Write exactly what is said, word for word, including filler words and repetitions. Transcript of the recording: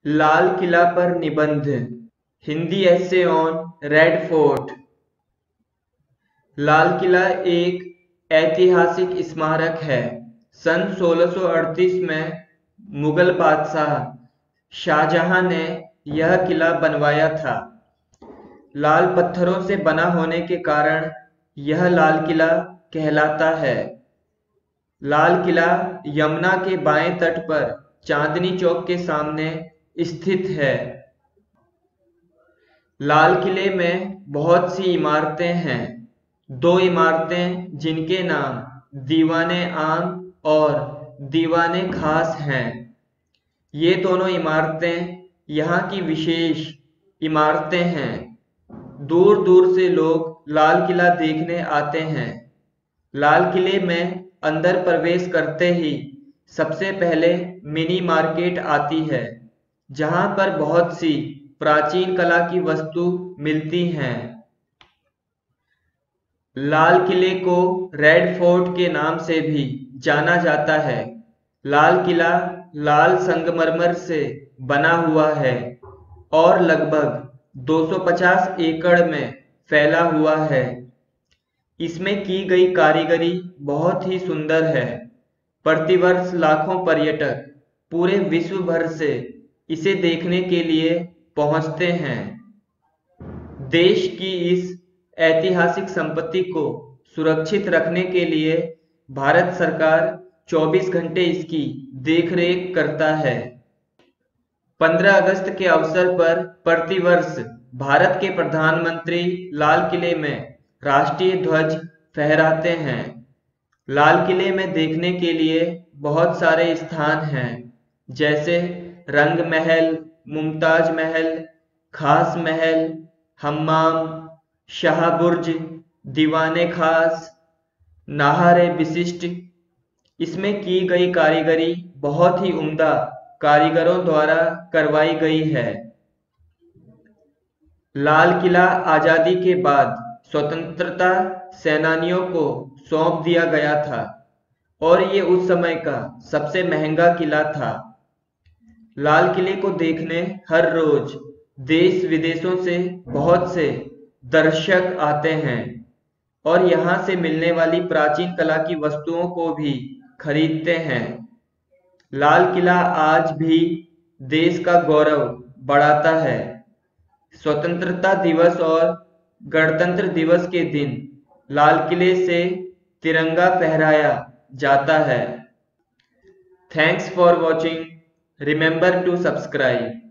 लाल किला पर निबंध। Hindi essay on red fort. Lal Qila एक ऐतिहासिक स्मारक है। सन सोलह सौ अड़तीस में मुगल बादशाह शाहजहां ने यह किला बनवाया था। लाल पत्थरों से बना होने के कारण यह लाल किला कहलाता है। लाल किला यमुना के बाएं तट पर चांदनी चौक के सामने स्थित है। लाल किले में बहुत सी इमारतें हैं। दो इमारतें जिनके नाम दीवाने आम और दीवाने खास हैं। ये दोनों इमारतें यहाँ की विशेष इमारतें हैं। दूर दूर से लोग लाल किला देखने आते हैं। लाल किले में अंदर प्रवेश करते ही सबसे पहले मिनी मार्केट आती है, जहाँ पर बहुत सी प्राचीन कला की वस्तु मिलती हैं। लाल किले को रेड फोर्ट के नाम से भी जाना जाता है। लाल किला लाल संगमरमर से बना हुआ है और लगभग दो सौ पचास एकड़ में फैला हुआ है। इसमें की गई कारीगरी बहुत ही सुंदर है। प्रतिवर्ष लाखों पर्यटक पूरे विश्व भर से इसे देखने के लिए पहुंचते हैं। देश की इस ऐतिहासिक संपत्ति को सुरक्षित रखने के लिए भारत सरकार चौबीस घंटे इसकी देखरेख करता है। पंद्रह अगस्त के अवसर पर प्रतिवर्ष भारत के प्रधानमंत्री लाल किले में राष्ट्रीय ध्वज फहराते हैं। लाल किले में देखने के लिए बहुत सारे स्थान हैं, जैसे रंग महल, मुमताज महल, खास महल, हम्माम, शाह बुर्ज, दीवाने खास, नाहर विशिष्ट। इसमें की गई कारीगरी बहुत ही उम्दा कारीगरों द्वारा करवाई गई है। लाल किला आजादी के बाद स्वतंत्रता सेनानियों को सौंप दिया गया था और ये उस समय का सबसे महंगा किला था। लाल किले को देखने हर रोज देश विदेशों से बहुत से दर्शक आते हैं और यहाँ से मिलने वाली प्राचीन कला की वस्तुओं को भी खरीदते हैं। लाल किला आज भी देश का गौरव बढ़ाता है। स्वतंत्रता दिवस और गणतंत्र दिवस के दिन लाल किले से तिरंगा फहराया जाता है। Thanks for watching. Remember to subscribe.